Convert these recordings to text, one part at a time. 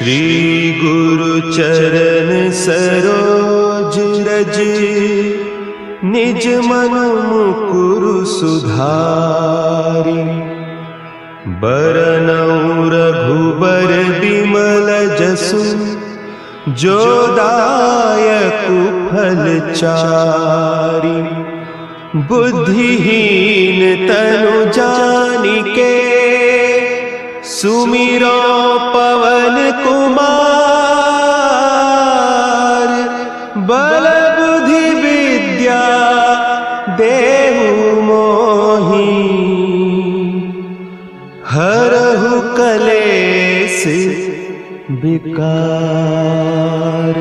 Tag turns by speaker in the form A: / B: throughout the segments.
A: श्री गुरु चरण सरोज रज, निज मन मुकुरु सुधारि। बरनउँ रघुबर बिमल जसु, जो दायकु फल चारि। बुद्धिहीन तनु जानिके, सुमिरो पवन कुमार। बल बुद्धि विद्या देहु मोहि, हरहु कलेस विकार।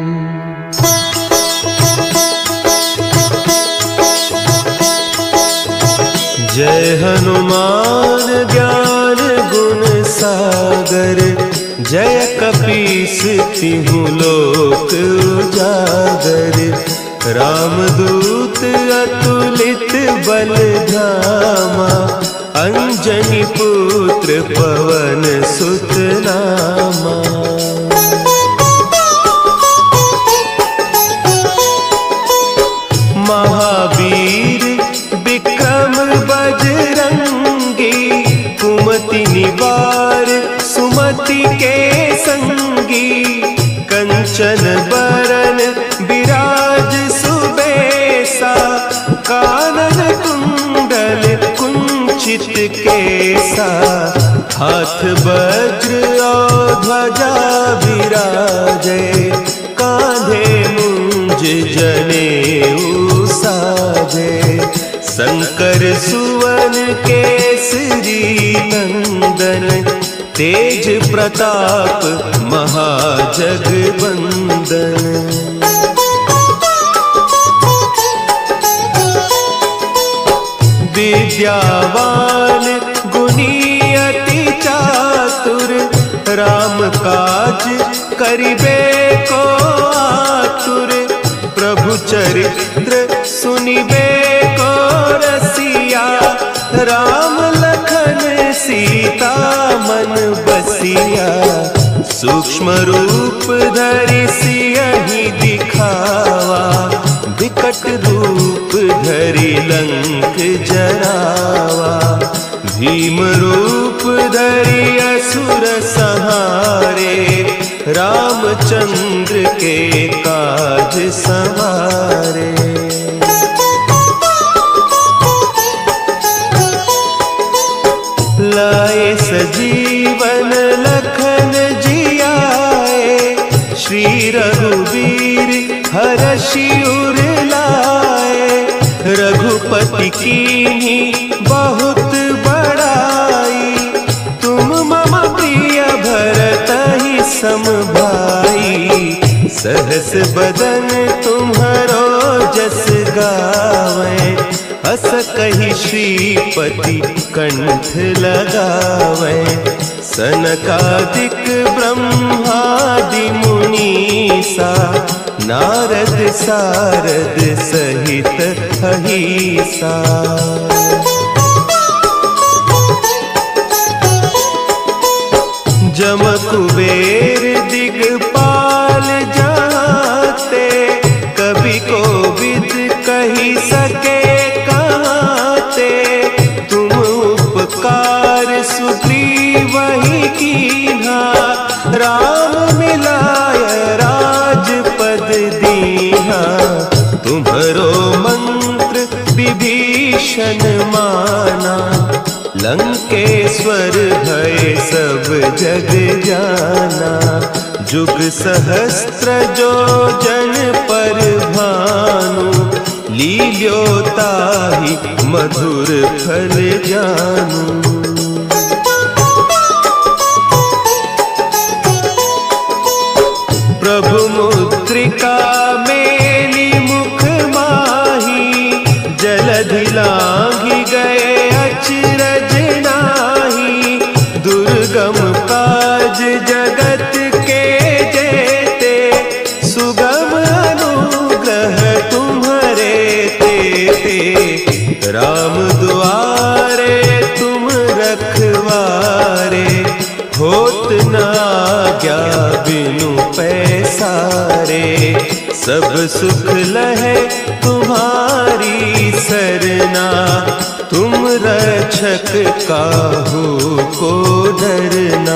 A: जय हनुमान ज्ञान गुण सागर, जय कपीस तिहुँ लोक उजागर। रामदूत अतुलित बल धामा, अंजनी पुत्र पवन सुत नामा। महावीर विक्रम बजरंगी, कुमति निवार सुमति के संगी। कंचन बरन विराज सुबेसा, कानन कुंडल कुंचित केसा। हाथ वज्र और ध्वजा विराजे, कांधे मुंज जनेऊ साजे। शंकर सुवन केसरी नंदन, तेज प्रताप महाजगवंदन। विद्यावान गुणी अति चातुर, राम काज करिबे को आतुर। प्रभु चरित्र सुनिबे को रसिया, राम लखन सीता मन बसिया। सूक्ष्म रूप धरि सियहि दिखावा, विकट रूप धरि लंक जरावा। भीम रूप धरि असुर संहारे, रामचंद्र के काज सवारे। लाए सजीवन लखन जियाए, श्री रघुवीर हरषि उर लाए। रघुपति कीन्ही बहुत बड़ाई, तुम मम प्रिय भरतहि सम भाई। सहस बदन तुम्हरो जस गावें, हस कहि श्रीपति कंठ लगावें। सनकादिक ब्रह्मादि मुनीसा, नारद सारद सहित अहीसा। जम कुबेर दिगपाल जाते, कवि कोविद कहि सके कहते। तुम उपकार सुग्रीवहि कीन्हा, राम मिलाय राजपद दीन्हा। तुम्हरो मंत्र विभीषण माना, लंकेश्वर भय सब जग जाना। जुग सहस्त्र जो जन पर भानु, लील्योताहि मधुर फल जानू। प्रभु मुद्रिका मेली मुख माही, जलधि लांघि गए अचरज नाही। दुर्गम काज जगत के जेते, सुगम अनुग्रह तुम्हरे तेते। राम दुआरे तुम रखवारे, होत न आज्ञा सब सुख लहे तुम्हारी सरना, तुम रक्षक काहू को डरना।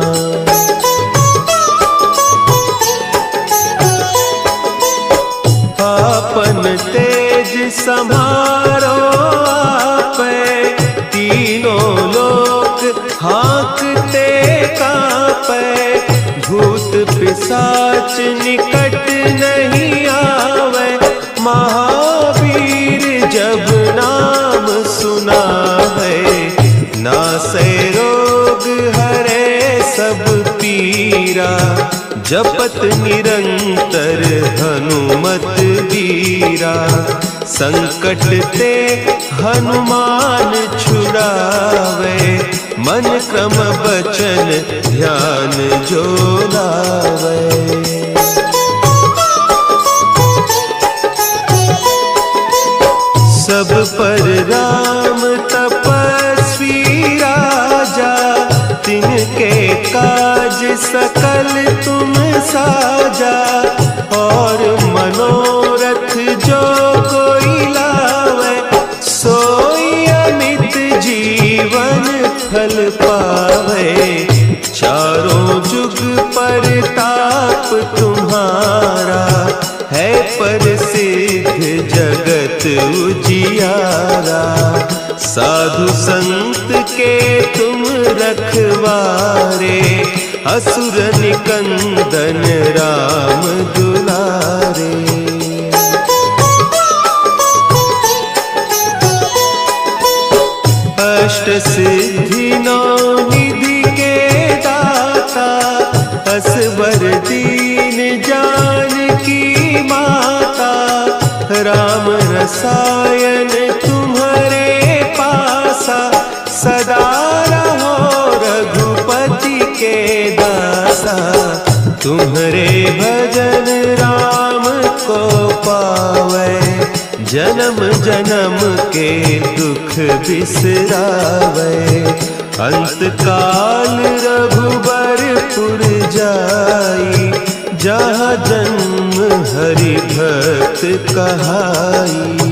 A: आपन तेज समारो आपे, तीनों लोक हाँकते कांपे। भूत पिशाच निकट नहीं आवे, महावीर जब नाम सुनावे। नासे रोग हरे सब पीरा, जपत निरंतर हनुमत बीरा। संकट ते हनुमान छुड़ावे, मन क्रम बचन ध्यान जो लावे। सब पर राम तपस्वी राजा, तिनके काज सकल तुम साजा। और मनोरथ जो कोई लावे, सोई अमित जीवन फल पावे। चारों जुग परताप तुम्हारा, है प्रसिद्ध जगत उजियारा। साधु संत के तुम रखवारे, असुर निकंदन राम दुलारे। अष्ट सिद्धि नौ निधि के दाता, असवर दीन जानकी माता। राम रसायन तुम्हारे पासा, सदा रहो रघुपति के दासा। तुम्हारे भजन राम को पावे, जन्म जन्म के दुख बिसरावे। अंत काल रघुबरपुर जाई, जहाँ जन्म हरि भक्त कहाई।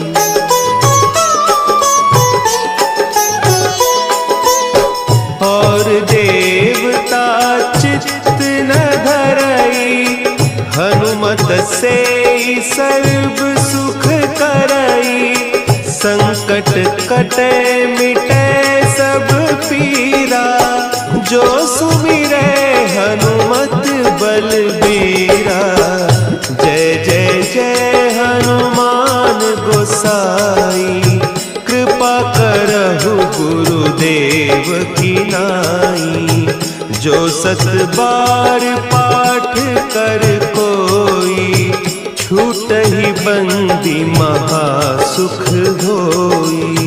A: और देवता चित्त न धरई, हनुमत से सर्व सुख करई। संकट कटे मिटे सब पीरा, जो सुमिरे हनुमत बलबीरा। जय जय जय हनुमान गोसाई, कृपा करहु गुरुदेव की नाई। जो सत बार पाठ कर कोई, छूटहि बंदी महासुख होई।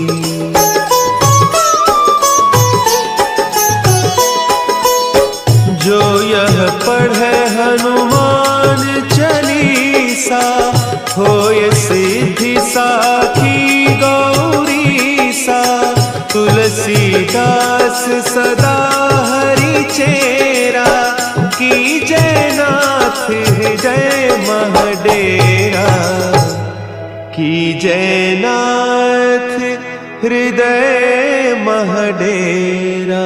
A: जो यह पढ़े हनुमान चालीसा, होय सिद्धि साखी गौरीसा। तुलसीदास सदा हरि चेरा, की जय नाथ हृदय महडेरा। की जय नाथ हृदय महडेरा।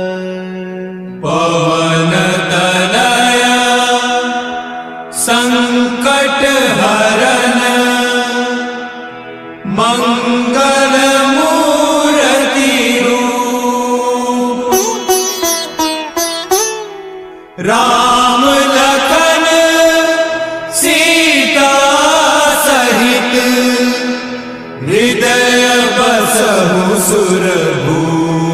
B: पवन तनया संकट हरन, मंगल मूर्ति रूप। राम लखन सीता सहित, हृदय बसहु सुरभूप।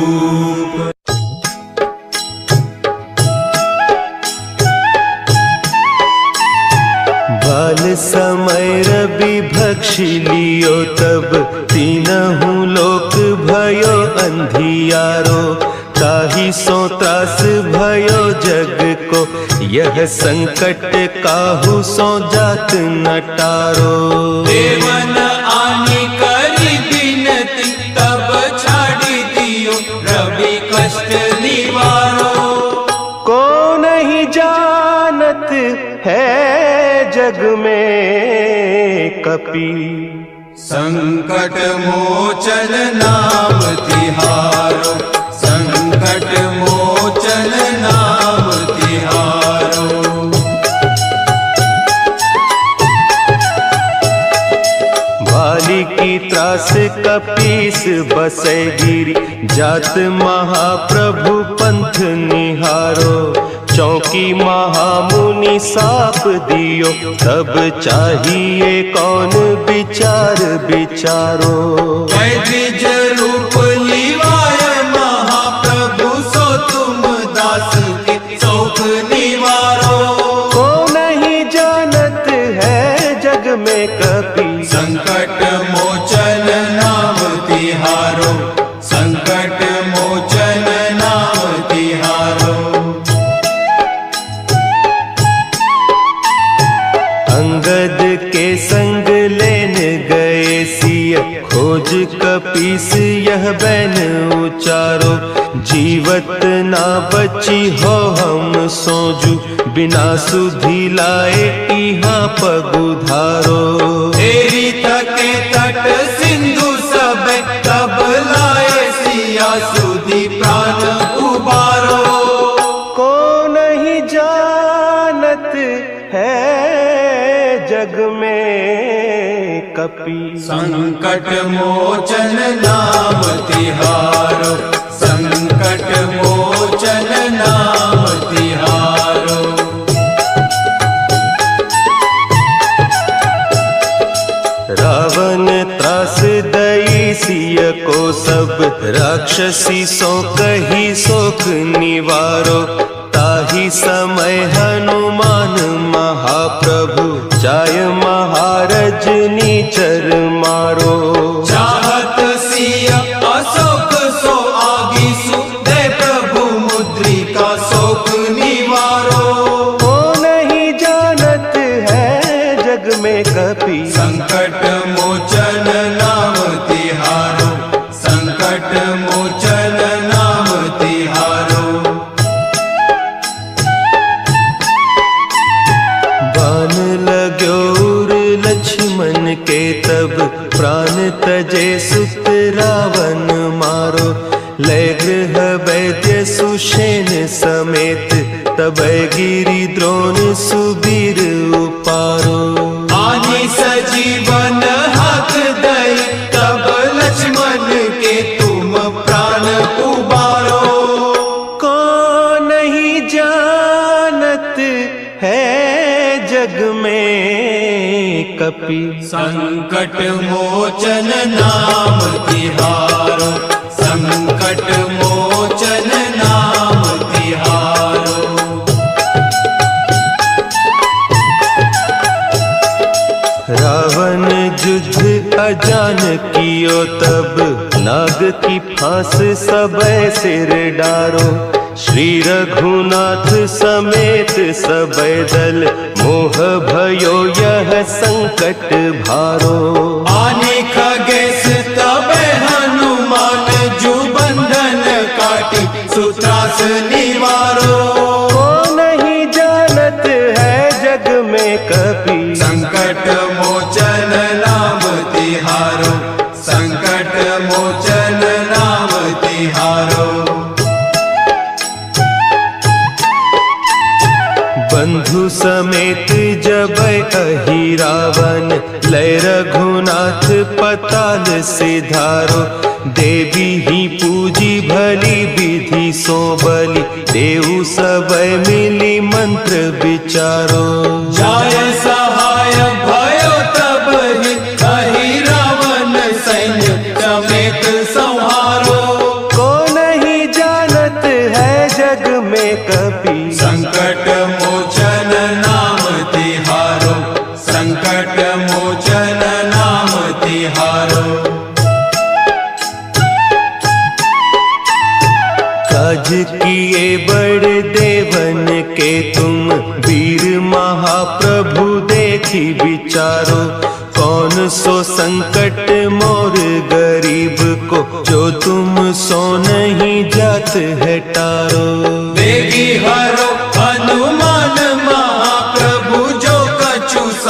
A: बाल समय रवि भक्षी लियो, तब तीनहु लोक भयो अंधियारो। ताहि सो त्रास भयो जग को, यह संकट काहू सो जात न टारो।
B: देवन आनी करी बिनती, तब छाड़ी दियो रवि कष्ट निवारो।
A: को नहीं जानत है जग में कपि।
B: संकट मोचन नाम तिहारो, संकट मोचन नाम तिहारो।
A: बाली की त्रास कपीस बसै गिरी, जात महाप्रभु पंथ निहारो। चौकी महामुनि साप दियो, तब चाहिए कौन विचार विचारो।
B: द्विज रूप लिवाय महाप्रभु, सो तुम दास के शोक निवारो।
A: को नहीं जानत है जग में कपि,
B: संकट मोचन नाम तिहारो, संकट मोचन नाम तिहारो।
A: अंगद के संग लेन गए सिय, खोज कपीस यह बैन उचारो। जीवत ना बची हो हम सोजू, बिना सुधि लाए इहाँ पगुधारो।
B: तेरी तके तट सिंधु सब, तब लाए सिया सुधि प्राण उबारो।
A: को नहीं जानत है जग में कपि,
B: संकट मोचन नाम तिहारो, संकट मोचन नाम तिहारो।
A: रावण त्रास दई सिय को सब, राक्षसी सो कही शोक निवारो। ताही समय हनुमान महाप्रभु, जाय महारज नीचर मारो।
B: चाहत सिया अशोक सो आगीसु, दे प्रभु मुद्रिका शोक निवारो।
A: को नहीं जानत है जग में कपि,
B: संकट मोचन नाम तिहारो, संकट मोचन नाम तिहारो।
A: बान लाग्यो उर लक्ष्मण के तब, प्राण तजे सुत रावण मारो। लय गृह वैद्य सुषेण समेत, तब गिरि द्रोण सुबीर उपारो।
B: आनी सजीवन हाथ दई, तब लक्ष्मण के तुम प्राण उबारो।
A: को नहीं जानत है जग में कपि,
B: संकट मोचन नाम तिहारो, संकट मोचन नाम तिहारो।
A: रावण युद्ध अजान कियो तब, नाग की फांस सबे सिर डारो। श्री रघुनाथ समेत सबे दल, मोह भयो यह संकट भारो।
B: आने खगेश तबे हनुमान, जू बंधन काटी सुत्रास निवारो।
A: को नहीं जानत है जग में कपि,
B: संकट मोचन नाम तिहारो, संकट मोचन नाम तिहारो।
A: बंधु समेत जब अहि रावण, लय रघुनाथ पताल सिधारो। देवी ही पूजी भली विधि सो बलि, देव सब मिली मंत्र विचारो।
B: जाय सहाय भयो तब ही, अहि रावण सैन्य समेत संहारो।
A: को नहीं जानत है जग में कपि,
B: संकट मोचन नाम तिहारो, संकट मोचन नाम तिहारो।
A: काज किए बड़ देवन के तुम, वीर महाप्रभु देखी विचारो। कौन सो संकट मोर गरीब को, जो तुम सो नहीं जात है टारो।
B: बेगी हरो हनुमान महाप्रभु, जो कछु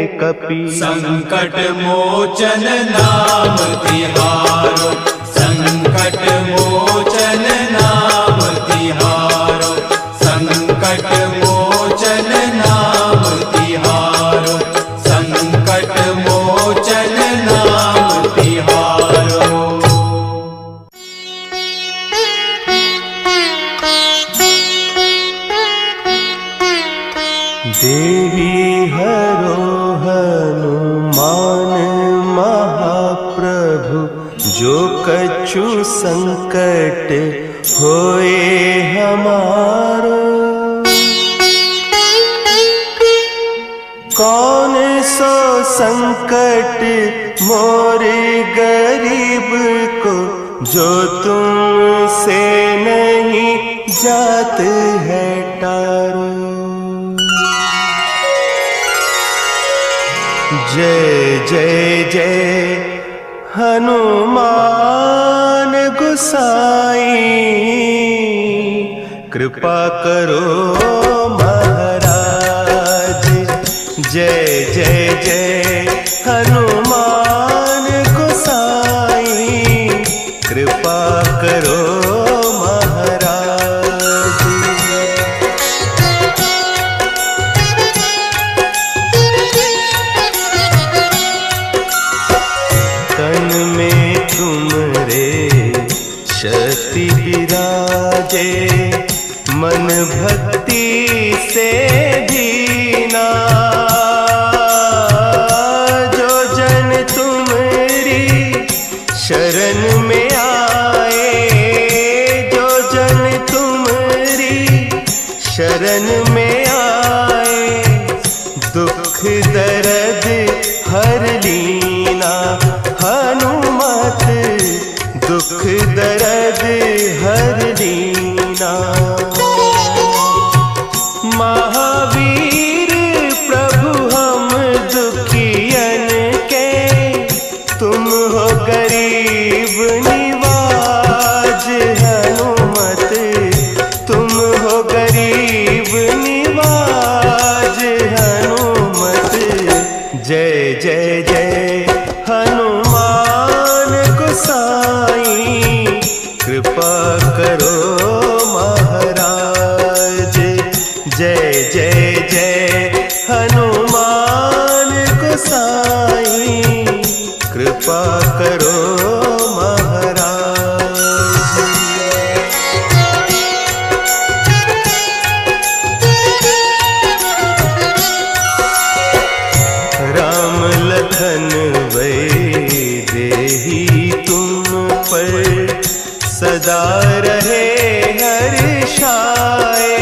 A: कपि।
B: संकट मोचन नाम तिहारो, संकट मोचन नाम तिहारो, संकट मोचन नाम तिहारो, संकट मोचन नाम तिहारो।
A: देवी हरो हनुमान महाप्रभु, जो कछु संकट होए हमारो। कौन सो संकट मोरे गरीब को, जो तुमसे नहीं जात है टारो। जय जय जय हनुमान गोसाई, कृपा करो महाराज। जय जय जय हनुमान गोसाई, कृपा करो महाराज। तन में तुमरे शक्ति विराजे, मन भक्ति से दीना। जो जन तुमरी शरण में आए, जो जन तुमरी शरण में आए, दुख दर्द हर लीना। हनुमत दुख दर्द हर लीना। महावीर प्रभु हम दुखियन के, तुम हो गरीब निवाज। हनुमत तुम हो गरीब निवाज। हनुमत जय जय जय हनुमान गोसाई, कृपा करो महाराज। जय जय जय हनुमान गोसाई, कृपा करो महाराज। राम लखन वैदेही तुम पर, सदा रहे हर्षाए।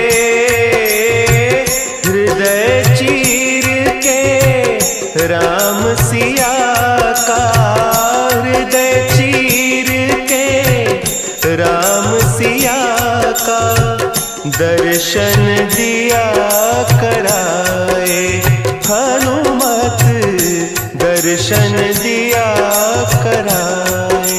A: हृदय चीर के राम सिया का, हृदय चीर के राम सिया का, दर्शन दिया कराए। हनुमत दर्शन दिया कराए।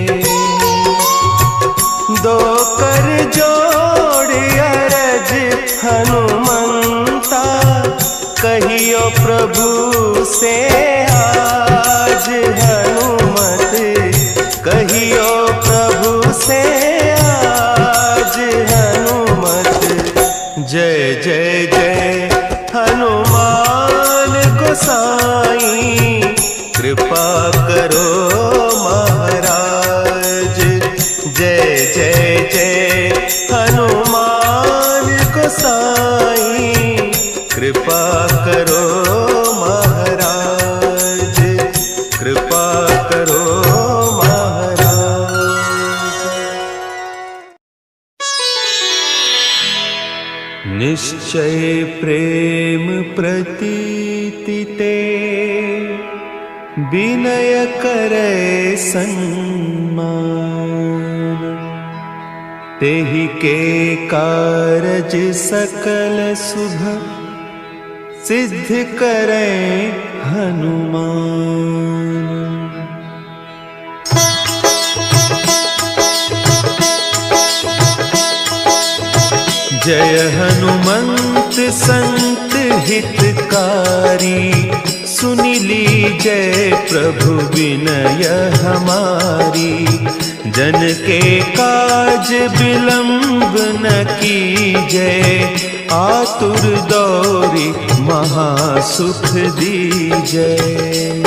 A: दो कर जोड़ अरज हनुमंता, कहियो प्रभु से आज। हनुमत कहियो प्रभु से आज। हनुमत जय जय जय हनुमान गोसाई, कृपा करो महाराज। जय जय जय हनुमान गोसाई, कृपा करो महाराज। कृपा करो महाराज। निश्चय प्रेम प्रतीति ते, विनय करे सन्मान। तेहि के कारज सकल शुभ, सिद्ध करे हनुमान। जय हनुमंत संत हितकारी, सुनी लीजय प्रभु विनय हमारी, जन के काज विलंब न कीजय, आतुर दौरी महासुख दीजय।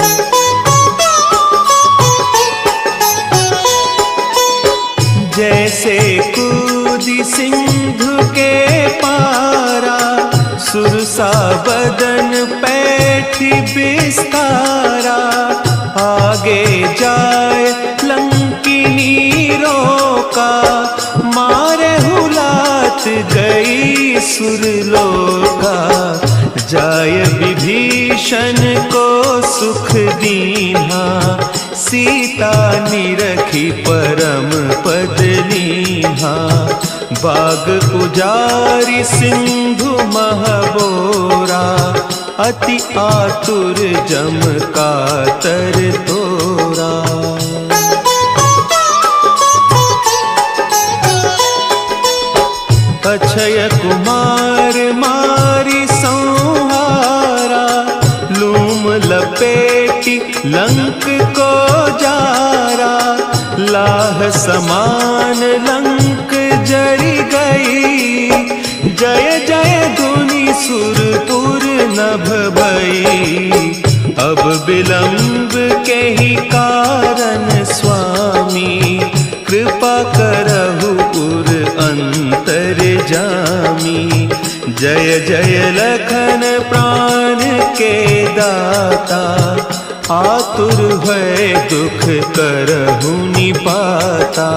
A: जैसे कूदी सिंधु के पारा, सुरसा बदन पैठी बिस्तारा, आगे जाए लंकिनी रोका, मारे हुलात गई सुरलोका, जाय विभीषण को सुख दीन्हा, सीता निरखी परम पद लीन्हा, बाग उजारी सिंधु महबोरा, अति आतुर जम कातर तोरा। अक्षय कुमार मारी संहारा, लूम लपेटी लंक को जारा, लाह समान लंक जरी गई, जय जय धुनि सुरपुर नभ भई। अब विलंब के ही कारण स्वामी, कृपा करहु उर अंतर जामी। जय जय लखन प्राण के दाता, आतुर भय दुख करहु निपाता।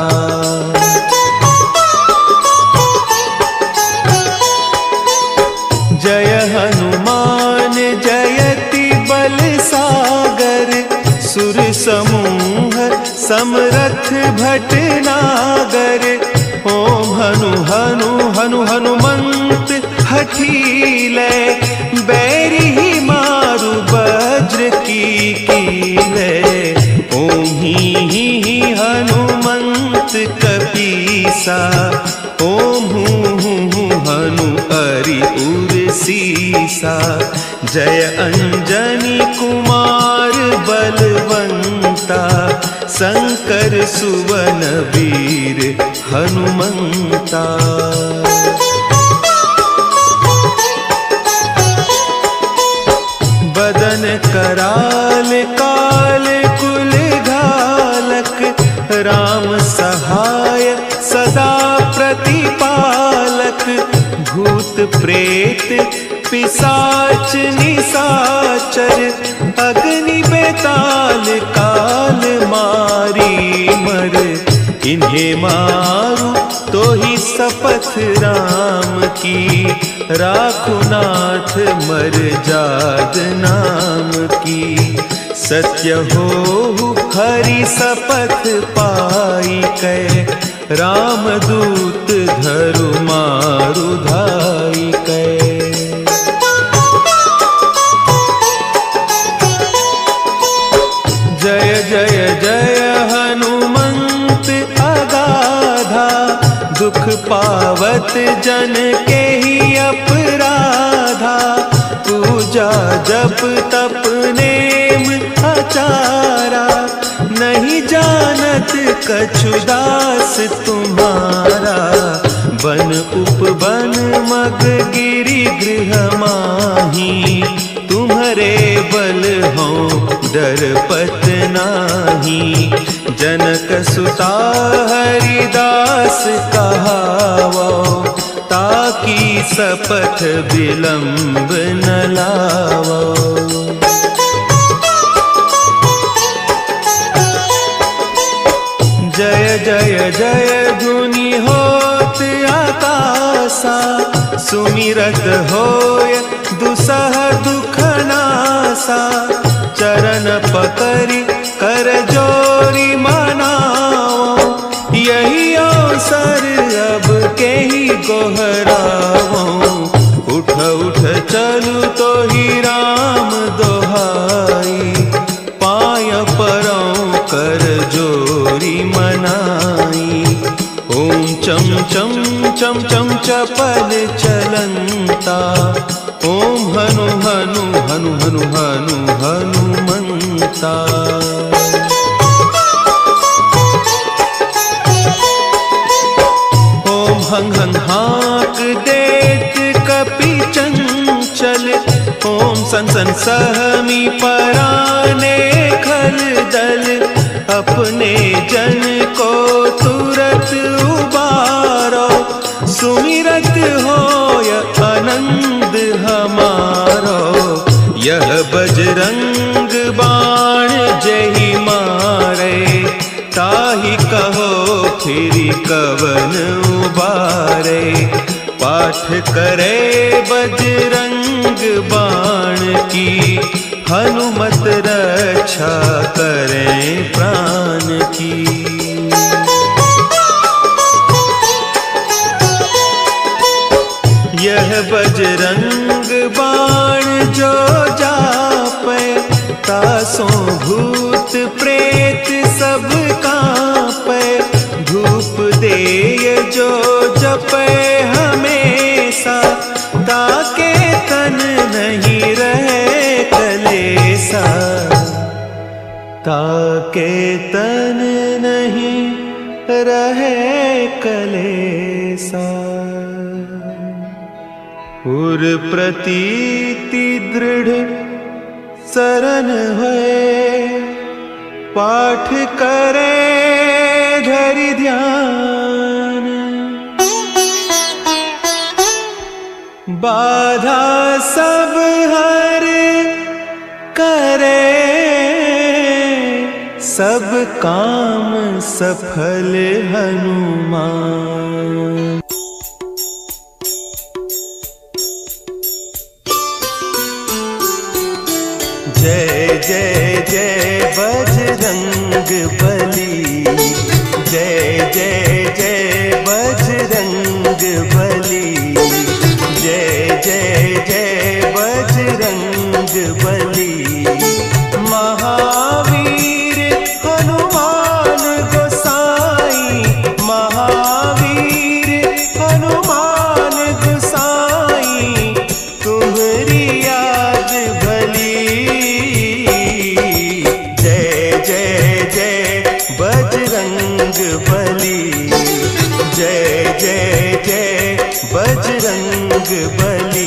A: जय हनुमान जयति बल सागर, सुर समूह समरथ भटनागर। ओम हनु हनु हनु हनुमंत हठीले, बैरी मारु वज्र की कीले। ओम ही हनुमंत कपीसा, ओम हूँ हनु अरि उर सीसा। जय अंजनी कुमार बलवंता, शंकर सुवन वीर हनुमंता। बदन कराल काल कुल घालक, राम सहाय सदा प्रतिपालक। भूत प्रेत पिशाच निशाचर, अग्नि बेताल काल मारी मर। इन्हें मारू तो ही शपथ राम की, राखुनाथ मर जाद नाम की। सत्य हो हरि शपथ पाई कै, रामदूत धरु मारु धाई कै। जय जय जय हनुमंत अगाधा, दुख पावत जन के ही अपराधा। पूजा जप तप नेम आचारा, नहीं जानत कछु दास तुम्हारा। बन उपवन मग गिरि गृह माही, तुम्हारे बल हो डरपत नाही। जनक सुता हरिदास कहावो, ताकि शपथ विलंब न लावो। जय जय जय धुनि होत आकाशा, सुमिरत होय दुसह दुख नासा। चरण पकड़ि कर जोरी मनाओ, यही अवसर अब के ही गोहराओ। उठ उठ चलू तो ही राम दोहाई, पाय परौ कर जोरी मनाई। ओम चम चम चम चम चपल चलंता, ओम हनु हनु हनु हनु हनु हनु हनुमंता। ओम हंग हंग हाक देत कपि चंचल, ओम सन सन सहमी पराने खल दल, अपने जन को तुरत उबारो, सुमिरत होय आनंद हमारो। यह बजरंग बाण जहि मारे, ताहि कहो फिरि कवन उबारे। पाठ करे बजरंग बाण की, हनुमत रक्षा करें प्राण की। यह बजरंग बाण जो जापे, तासों भूत प्रेत सब कांपे। धूप देय जो जपे हमेशा, ताके तन नहीं रहे कलेसा। ताके तन नहीं रहे कलेसा। उर प्रतीति दृढ़ शरण है, पाठ करे धरि ध्यान। बाधा सब हर करे, सब काम सफल हनुमान। जय जय जय बजरंग बली, जय जय जय बजरंग बली, जय जय जय बजरंग बली। महावीर हनुमान गोसाई, महावीर हनुमान गोसाई, तुम्हारी याद भली। जय जय जय बजरंग बली, जय जय जय बजरंग बली।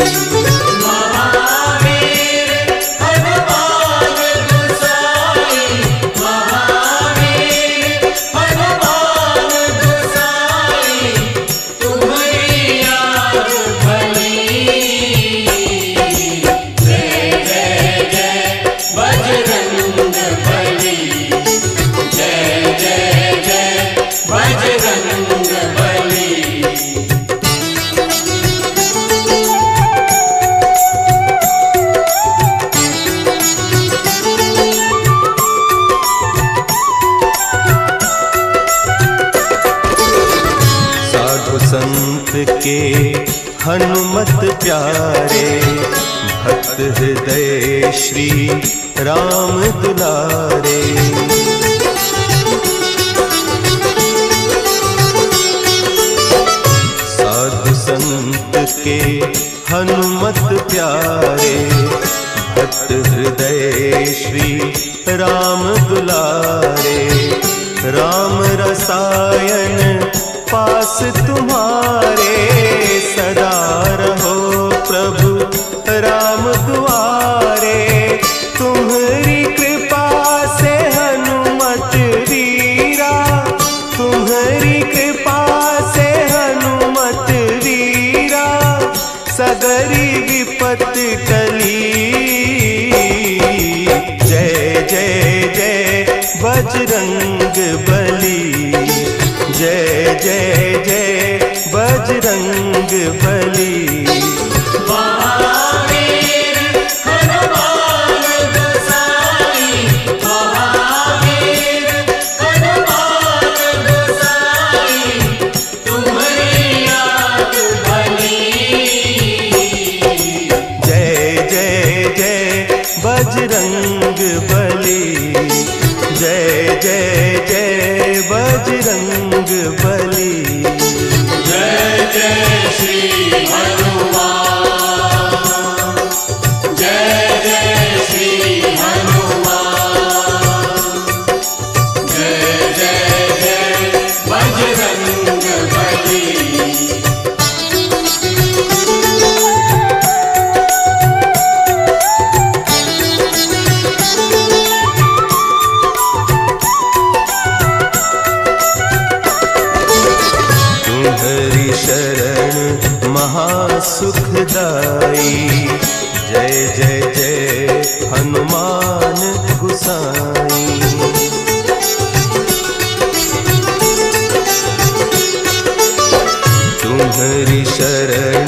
A: संत के हनुमत प्यारे, भक्त हृदय श्री राम दुलारे। साधु संत के हनुमत प्यारे, भक्त हृदय श्री राम दुलारे। राम रसायन पास तुम्हारे, सदा रहो प्रभु राम दुआरे। तुम्हारी कृपा से हनुमत वीरा, तुम्हारी कृपा से हनुमत वीरा, सगरी विपत टली। जय जय जय बजरंग बली, जय जय जय बजरंग बली। महावीर हनुमान गोसाई, महावीर हनुमान गोसाई, तुम्हारी याद भली। जय जय जय बजरंग बली, जय जय जय बजरंग बली। जय जय श्री हनुमान, जय महासुखदाई। जय जय जय हनुमान गुसाई। तुम्हारी शरण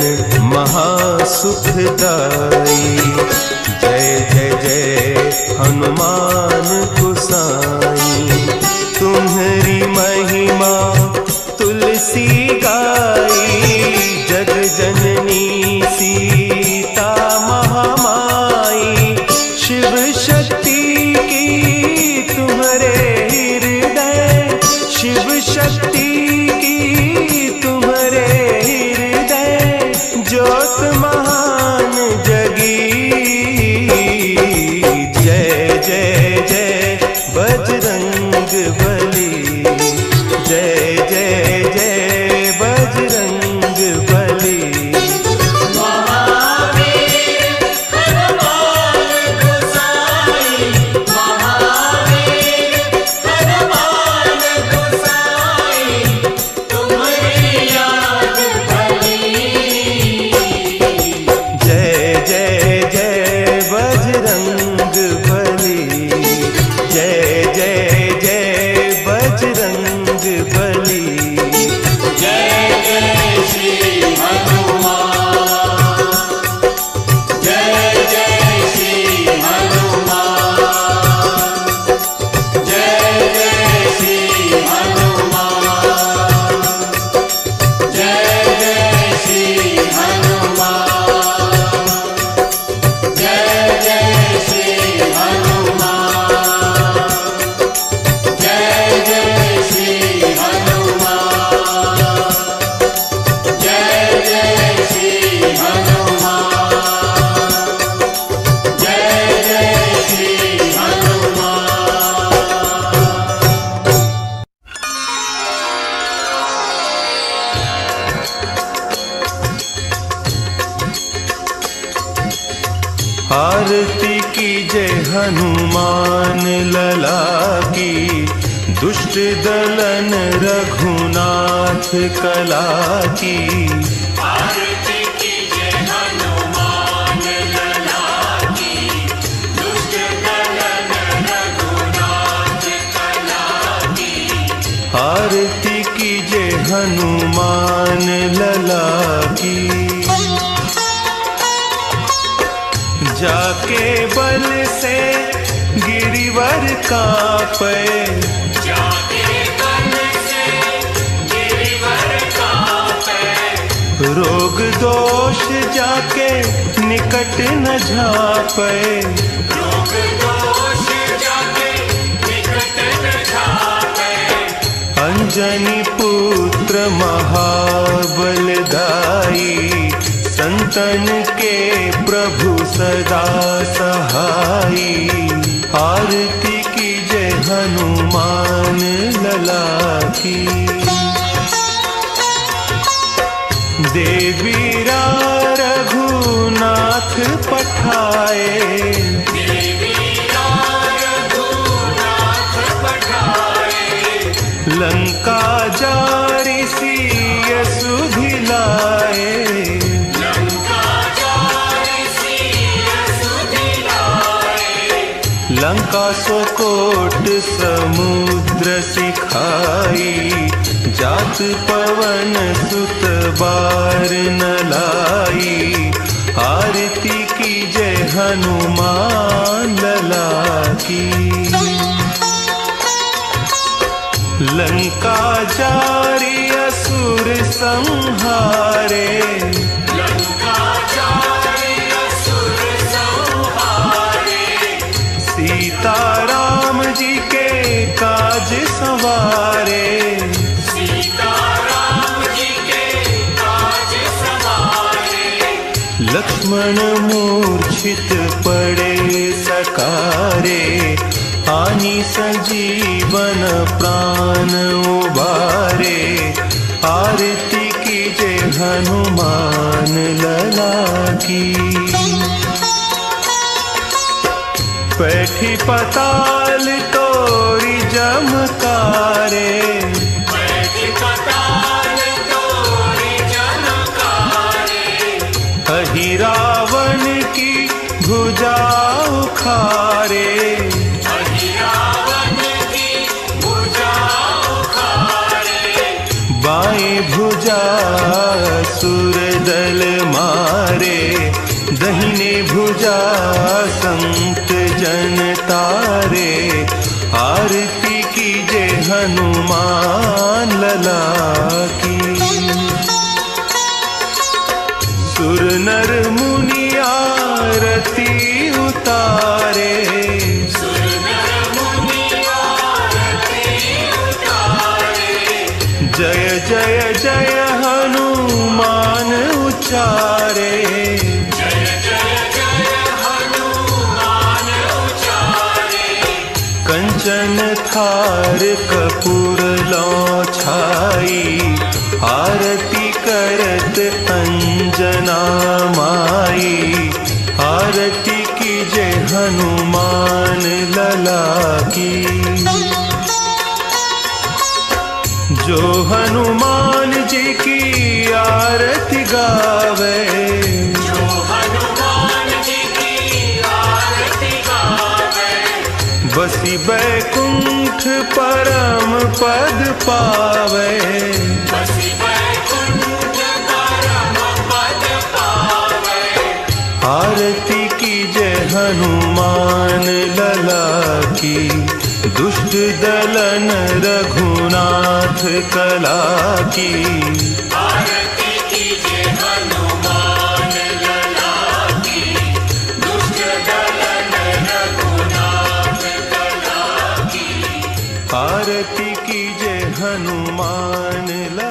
A: महासुखदाई। जय जय जय हनुमान गुसाई। तुम्हारी महिमा तुलसी गाई। जग जननी सीता महामाई। शिव शक्ति की तुम्हारे हृदय। शिव शक्ति की तुम्हारे हृदय। ज्योत महान जगी। जय जय जय बजरंग बली। जय जय जय बजरंग बली।
B: महावीर हनुमान गोसाई। महावीर हनुमान गोसाई। तुम्हारी याद भली।
A: जय जय जय बजरंग बली। जय जय जय बजरंग बली।
B: जय जय श्री हनुमान। जय जय श्री हनुमान। जय जय श्री हनुमान। जय जय श्री हनुमान। जय जय श्री हनुमान। जय जय श्री हनुमान। जय जय श्री हनुमान। जय जय श्री हनुमान।
A: आरती की जय हनुमान लला की। दुष्ट दलन रघुनाथ कला की।
B: आरती की जय हनुमान लला की। दुष्ट दलन रघुनाथ कला की।
A: आरती की जय हनुमान लला की। जाके बल से गिरिवर कांपे।
B: जाके बल से गिरिवर कांपे।
A: रोग दोष जाके निकट न झापे।
B: रोग दोष जाके निकट न झापे।
A: अंजनी पुत्र महाबलदाई। संतन के प्रभु सदा सहाई। आरती की जय हनुमान लला की। देवीरा रघुनाथ पठाए।
B: देवीरा रघुनाथ पठाए।
A: लंका जारी सिय सुधिलाए। लंका सो कोट समुद्र सिखाई। जात पवन सुत बार न लाई। आरती की जय हनुमान लला की। लंका जारी असुर संहारे।
B: लंका जारी असुर संहारे।
A: सीता राम जी के काज संवारे।
B: सीता राम जी के काज संवारे।
A: लक्ष्मण मूर्छित पड़े सकारे। आनी संजीवन प्राण उबारे। आरती की जय हनुमान लला की। पैठी पताल तोरी जमकारे।
B: पैठी पताल तोरी जमकारे।
A: उखारे,
B: रावण की भुजा उखारे।
A: बाएं भुजा असुर दल मारे, दहिने भुजा संत जन तारे। आरती कीजे हनुमान लला की, सुर नर मुनि आरती उतारे।
B: सुर नर मुनि आरती उतारे।
A: जय जय जय हनुमान उचारे,
B: जय जय जय हनुमान उचारे।
A: कंचन थार कपूर लौछाई, आरती करत अंजना माई। आरती कीजे हनुमान लला की, जो हनुमान जी की आरती गावे,
B: जो हनुमान जी की आरती गावे।
A: बसी बैकुंठ परम पद पावे।
B: बसी बैकुंठ परम पद पावे।
A: आरती कीजे हनुमान लला की, दुष्ट दलन रघुनाथ कला की।
B: आरती कीजे हनुमान लला की, दुष्ट दलन रघुनाथ कला की।
A: आरती कीजे हनुमान लला